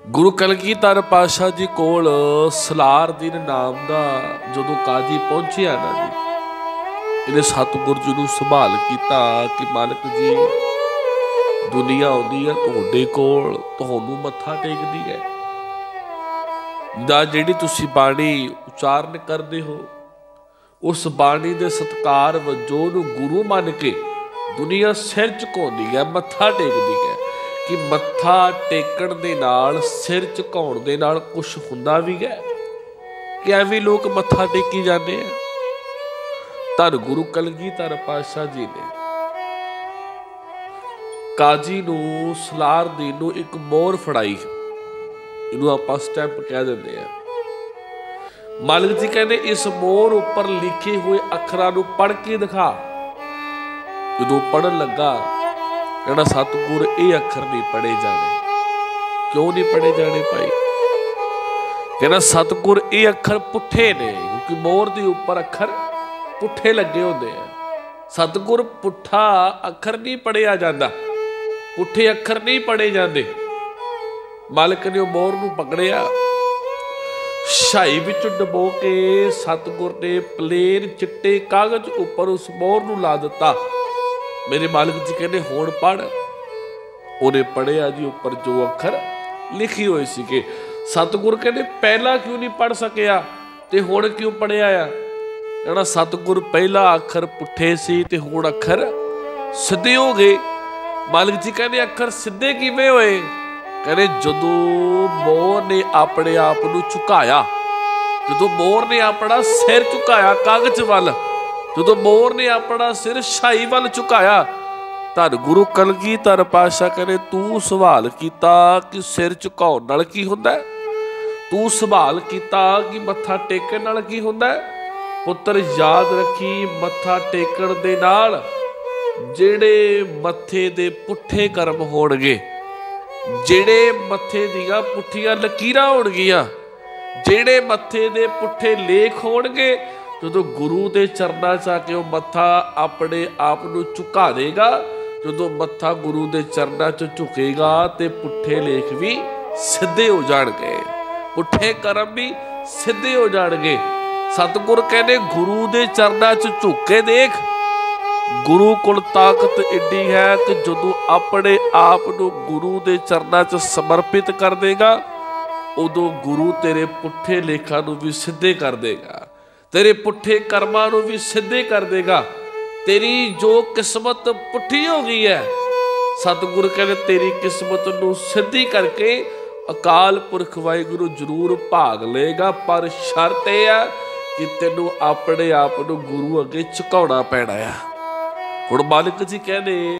गुरु कलगीधर पातशाह जी कोल सलारदीन नाम का जो काजी पहुंचिया ना जी, इन्हें सतगुरु जी नूं संभाल किया कि मालिक जी दुनिया आउंदी है तुहाडे कोल, तुहानूं मत्था टेकदी है जां जिहड़ी तुसीं बाणी उचारण करदे हो उस बाणी दे सत्कार वजों नूं गुरु मन के दुनिया सिर झुकाउंदी है, मत्था टेकदी है कि मत्था टेकण दे नाल सिर झुकाउण दे नाल कुछ हुंदा भी है कि एवें लोग मत्था टेकी जाते हैं। धन गुरु कलगीधर पातशाह जी ने काजी नूं सलारदीन नूं एक मोहर फड़ाई, इनू आपां स्टैंप कह दिंदे आ। मालिक जी कहते इस मोहर उपर लिखे हुए अखरां नूं पढ़ के दिखा। जदों पढ़न लगा कहना सतगुर ये अखर नहीं पढ़े जाने। क्यों नहीं पढ़े जाने भाई? कहना सतगुर ये अखर पुठे ने, क्योंकि मोहर के उपर अखर पुठे लगे होंदे हैं। सतगुर पुठा अखर नहीं पढ़िया जाता, पुठे अखर नहीं पढ़े जाते। मालिक ने मोहर नूं पकड़िया, शाई विच डबो के सतगुर ने प्लेन चिट्टे कागज उपर उस मोहर नूं ला दिता। मेरे मालिक जी कहते हुण पढ़। उन्हें पढ़िया जी उपर जो अखर लिखी हुए सीगे। सतगुर कहते पहला क्यों नहीं पढ़ सकिया ते हुण क्यों पढ़िया आ? कहना सतगुर पहला अखर पुठे सी ते हुण अखर सीधे हो गए। मालिक जी कहते अखर सीधे किवें होए? कहते जदों मोहर ने अपने आप नूं झुकाया, जदों मोहर ने अपना सिर झुकाया कागज वल, जदों मोहर ने अपना सिर शाई वल झुकाया, धन गुरु कलगीधर पातशाह कहते तू सवाल किया कि सिर झुकाउण नाल की हुंदा है? तू सवाल किया कि मत्था टेकण नाल की हुंदा है? पुत्र याद रखी, मत्था टेकण दे नाल जिहड़े मत्थे दे पुठे कर्म होणगे, जिहड़े मत्थे दीआं पुठियां लकीरां होणगीਆਂ, जिहड़े मत्थे दे पुठे लेख होणगे, जो गुरु के चरणों च आके मत्था अपने आप को झुका देगा, जो मत्था गुरु के चरणों च झुकेगा तो पुठे लेख भी सीधे हो जाएंगे, पुठे कर्म भी सीधे हो जाएंगे। सतगुर कहते गुरु के चरणों च झुक के देख। गुरु कोल ताकत एडी है कि जो अपने आप को गुरु के चरणों च समर्पित कर देगा, उदों गुरु तेरे पुठे लेखा नूं भी सीधे कर देगा, तेरे पुठे कर्मां नूं भी सीधे कर देगा। तेरी जो किस्मत पुठी हो गई है, सतगुर कहते तेरी किस्मत नूं सीधी करके अकाल पुरख वाहिगुरु जरूर भाग लेगा, पर शर्त यह है कि तेनों अपने आप नूं गुरु अगे झुकाउणा पैना है। हुण मालिक जी कहने